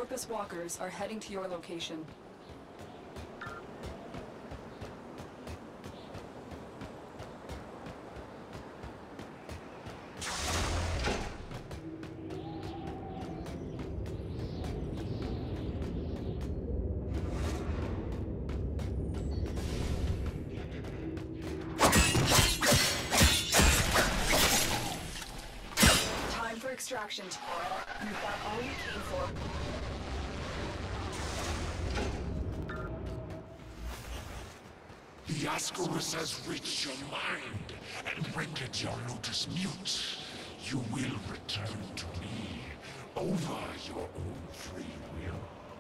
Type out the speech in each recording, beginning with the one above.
Corpus walkers are heading to your location. Time for extraction, Tora. You've got all you came for. The Ascaris has reached your mind and rendered your Lotus mute. You will return to me over your own free will.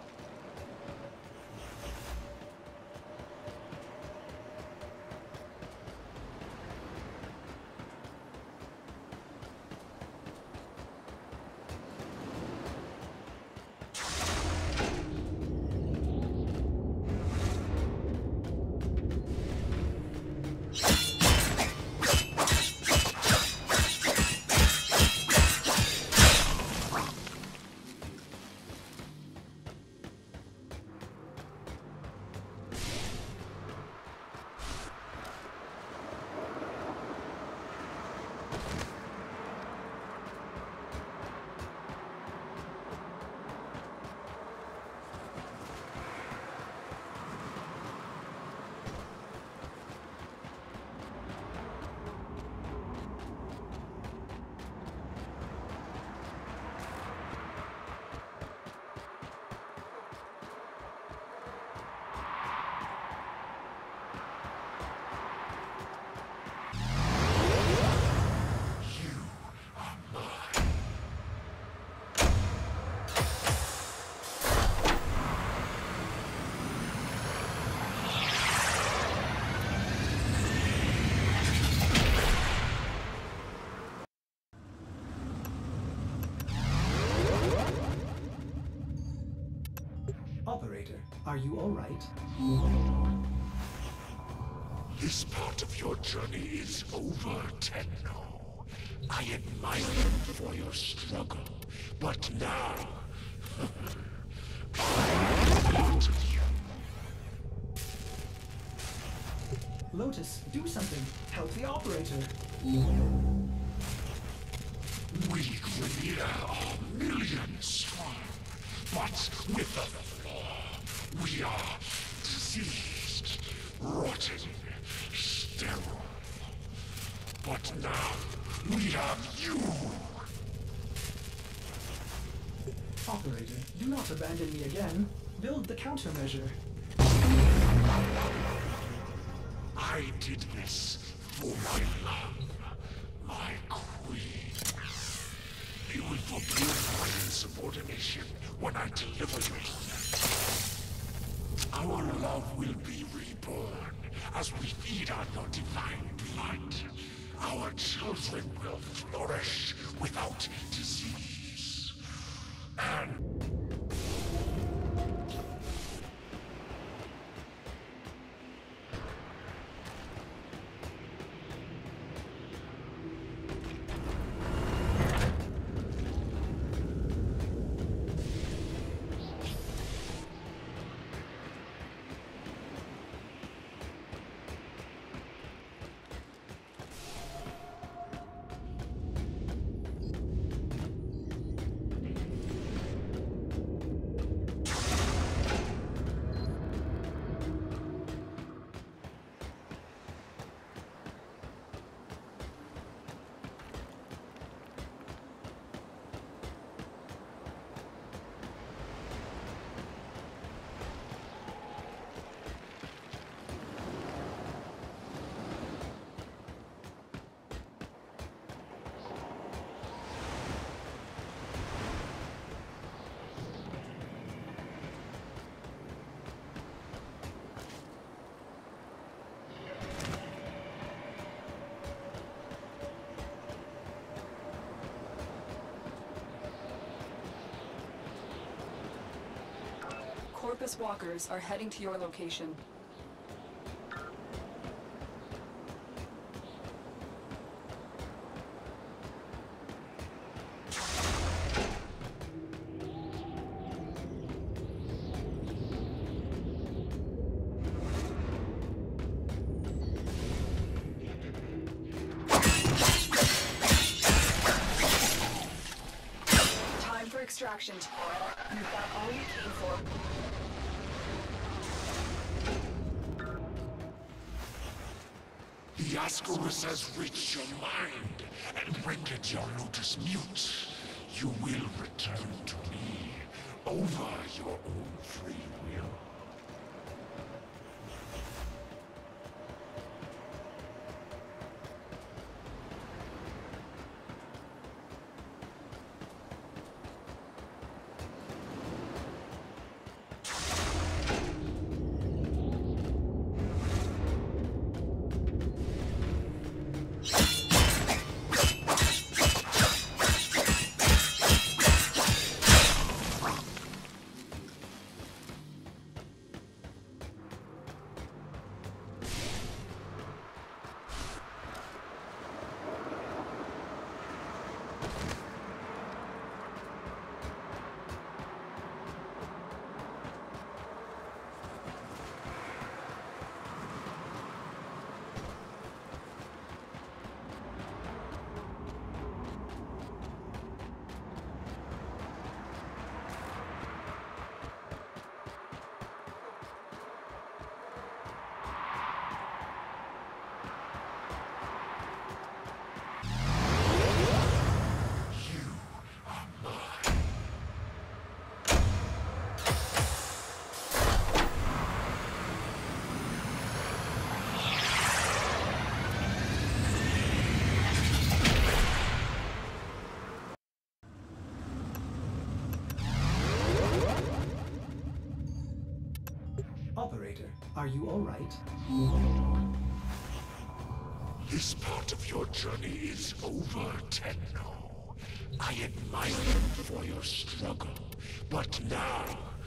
Operator, are you all right? This part of your journey is over, Tenno. I admire you for your struggle, but now I'm part of you. Lotus, do something. Help the operator. We Grineer are millions strong, but with a flaw. We are diseased, rotting, sterile. But now we have you. Operator, do not abandon me again. Build the countermeasure. I did this for my love, my queen. You will forgive my insubordination when I deliver you to them. Our love will be reborn as we feed on your divine blood. Our children will flourish without disease. And Corpus walkers are heading to your location. for extraction, Tora. You've got all you came for. The Ascaris has reached your mind and rendered your Lotus mute. You will return to me over your own free will. Operator, are you alright? This part of your journey is over, Tenno. I admire you for your struggle, but now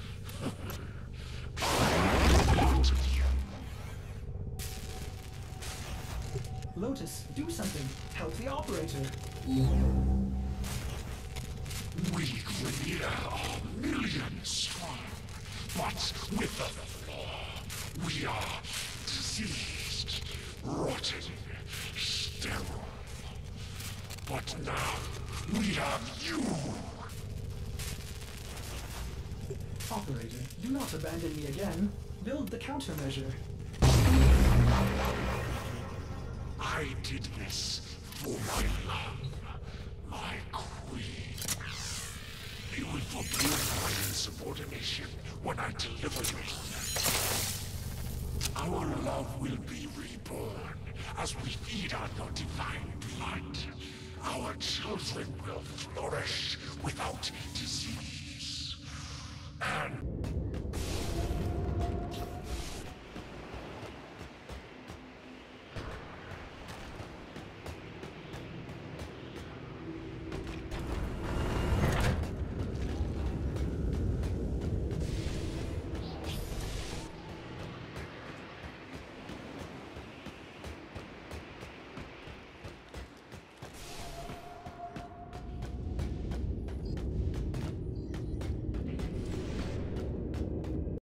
I'm part of you. Lotus, do something. Help the operator. We Grineer are millions strong, but with a flaw. We are diseased, rotten, sterile. But now, we have you! Operator, do not abandon me again. Build the countermeasure. I did this for my love, my queen. You will forgive my insubordination when I deliver you. Our love will be reborn as we feed on your divine light. Our children will flourish